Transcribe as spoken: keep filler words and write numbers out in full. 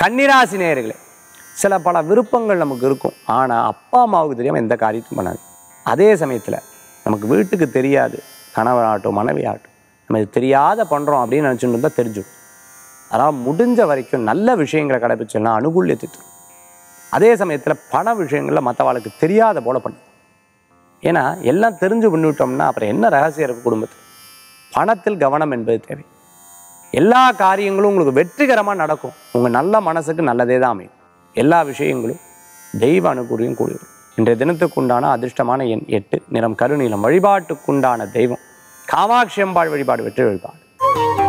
கன்னிராசி நேயர்களே, சில பல விருப்பங்கள் நமக்கு இருக்கும். ஆனால் அப்பா அம்மாவுக்கு தெரியாமல் எந்த காரியத்தையும் பண்ணாது. அதே சமயத்தில் நமக்கு வீட்டுக்கு தெரியாது, கணவராகட்டும் மனைவி ஆகட்டும், நம்ம இது தெரியாத பண்ணுறோம் அப்படின்னு நினச்சிட்டு இருந்தால் தெரிஞ்சிடும். அதனால் முடிஞ்ச வரைக்கும் நல்ல விஷயங்களை கடைப்பிடிச்சோம்னா அனுகூல்யத்தை தரும். அதே சமயத்தில் பண விஷயங்களில் மற்றவாளுக்கு தெரியாத போல பண்ணும். ஏன்னா எல்லாம் தெரிஞ்சு பண்ணிவிட்டோம்னா அப்புறம் என்ன ரகசியம் இருக்குது குடும்பத்தில்? பணத்தில் கவனம் என்பது தேவை. எல்லா காரியங்களும் உங்களுக்கு வெற்றிகரமாக நடக்கும். உங்கள் நல்ல மனசுக்கு நல்லதே தான் அமையும். எல்லா விஷயங்களும் தெய்வ அனுகூலியும் கூடி வரும். இன்றைய தினத்துக்குண்டான அதிர்ஷ்டமான எண் எட்டு, நிறம் கருநீலம். வழிபாட்டுக்குண்டான தெய்வம் காமாட்சி அம்பாள் வழிபாடு வெற்றி வழிபாடு.